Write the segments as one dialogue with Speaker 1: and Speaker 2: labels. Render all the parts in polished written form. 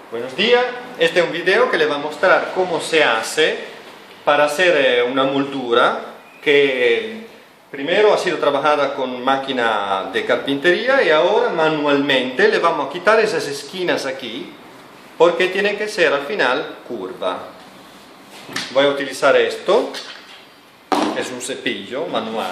Speaker 1: Buenos días, este es un video que le va a mostrar cómo se hace para hacer una moldura que primero ha sido trabajada con máquina de carpintería y ahora manualmente le vamos a quitar esas esquinas aquí porque tiene que ser al final curva. Voy a utilizar esto, es un cepillo manual.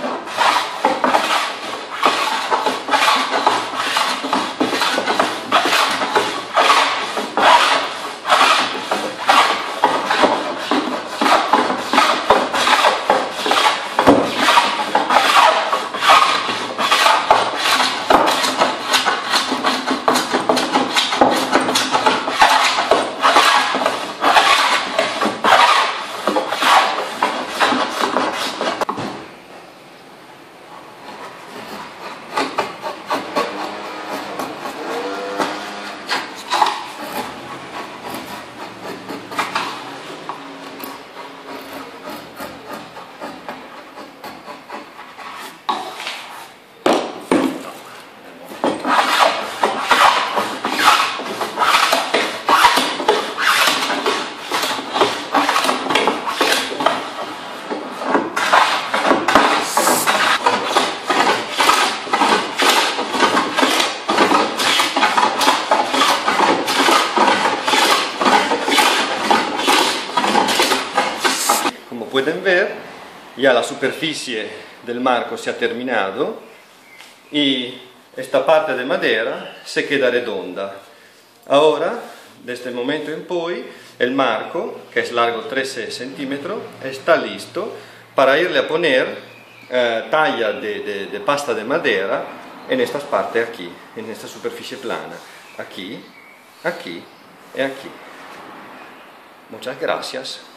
Speaker 1: Como pueden ver, ya la superficie del marco se ha terminado y esta parte de madera se queda redonda. Ahora, desde este momento en poi, el marco, que es largo 13 centímetros, está listo para irle a poner talla de pasta de madera en estas partes aquí, en esta superficie plana, aquí, aquí y aquí. Muchas gracias.